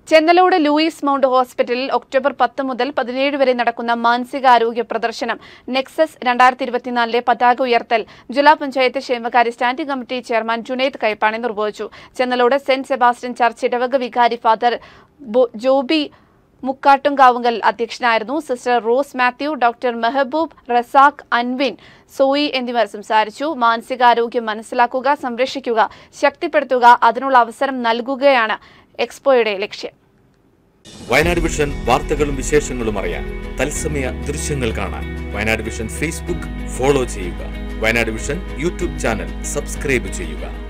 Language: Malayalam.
ചെന്നലോട് ലൂയിസ് മൗണ്ട് ഹോസ്പിറ്റലിൽ ഒക്ടോബർ 10 മുതൽ 17 വരെ നടക്കുന്ന മാനസികാരോഗ്യ പ്രദർശനം നെക്സസ് 2024 പതാക ഉയർത്തൽ ജില്ലാ പഞ്ചായത്ത് ക്ഷേമകാര്യ standing committee chairman Junaid Kaippani നിർവഹിച്ചു. ചെന്നലോട് സെന്റ് സെബാസ്റ്റ്യൻ ചർച്ച് ഇടവക വികാരി ഫാദർ ജോബി മുക്കാട്ടുംകാവുങ്കൽ അധ്യക്ഷനായിരുന്നു. Sister Rose Mathew, doctor Mehaboob, Razak, Anvin, Soyi എന്നിവർ സംസാരിച്ചു. മാനസികാരോഗ്യം മനസ്സിലാക്കുക, സംരക്ഷിക്കുക, ശക്തിപ്പെടുത്തുക, അതിനുള്ള അവസരം നൽകുകയാണ് എക്സ്പോയുടെ ലക്ഷ്യം. വയനാട് വിഷൻ വാർത്തകളും വിശേഷങ്ങളും അറിയാൻ തത്സമയ ദൃശ്യങ്ങൾ കാണാൻ വയനാട് വിഷൻ ഫേസ്ബുക്ക് ഫോളോ ചെയ്യുക. Wayanad vision YouTube channel subscribe ചെയ്യുക.